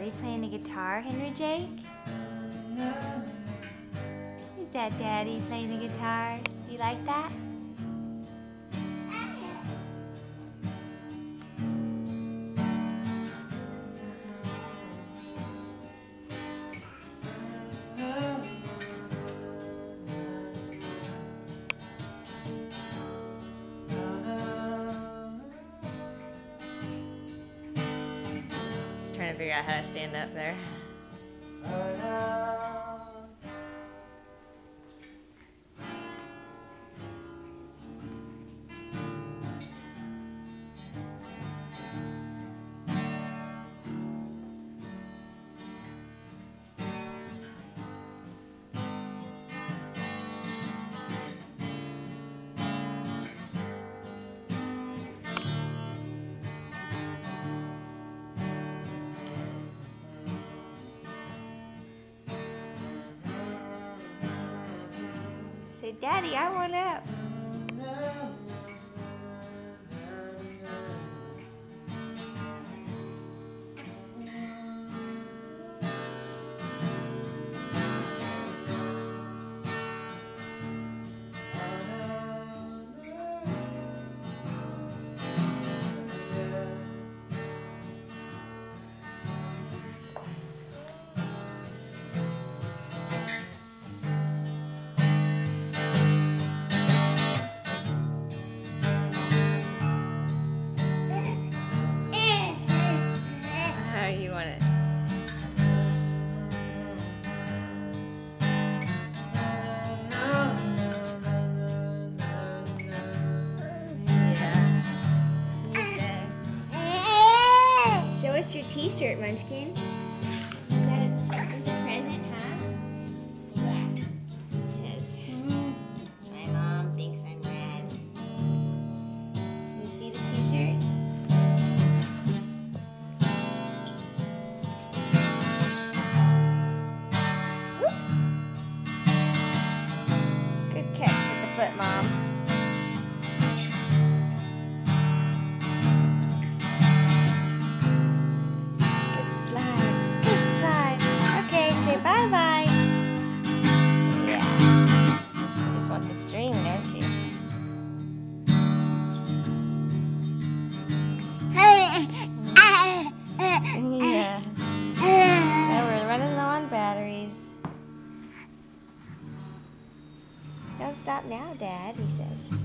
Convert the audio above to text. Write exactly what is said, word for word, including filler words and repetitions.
Daddy playing the guitar, Henry Jake? Is that Daddy playing the guitar? Do you like that? Trying to figure out how to stand up there. Say, Daddy, I want up. You want it? Yeah. Show us your T-shirt, Munchkin. Is that a, is a present, huh? Yeah. It says, "My mom thinks I'm red." You see the T-shirt? Good catch with the foot, Mom. Good slide. Good slide. Okay, say bye-bye. Yeah. You just want the string, don't you? Yeah. Now we're running low on batteries. Don't stop now, Dad, he says.